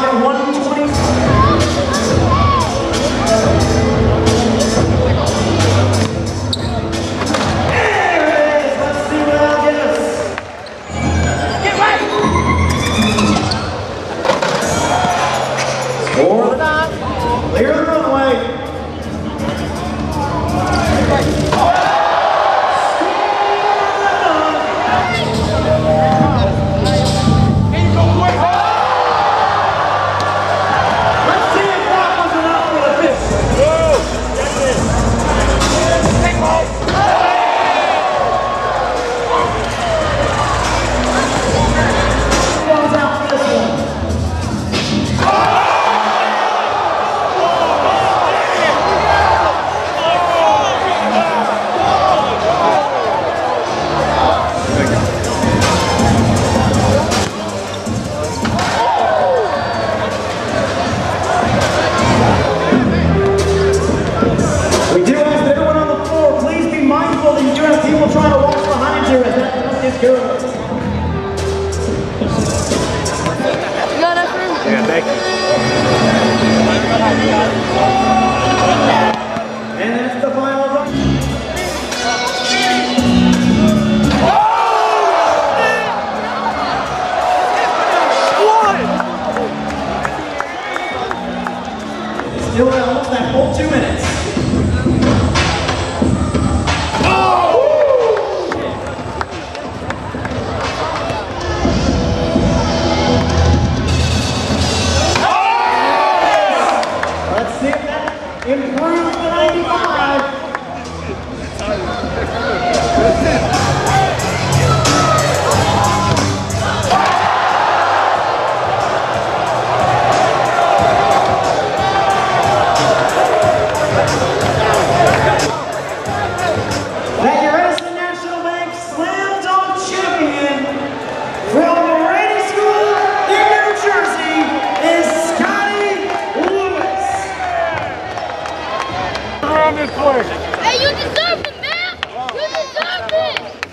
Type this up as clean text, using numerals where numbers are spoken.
at 120. Clear the runway. Let's see if that was enough for the fish. Balls out for this one. We do ask that everyone on the floor, please be mindful that you do have people trying to walk behind you as that duck is good. You got enough room? Yeah, thank you. And that's the final run. Still at almost that full 2 minutes. Let's see if that improves the 95. That your Edison National Bank Slam Dunk Champion from Moraine School in New Jersey is Scotty Lewis. Around this way. Hey, you deserve it, man! You deserve it!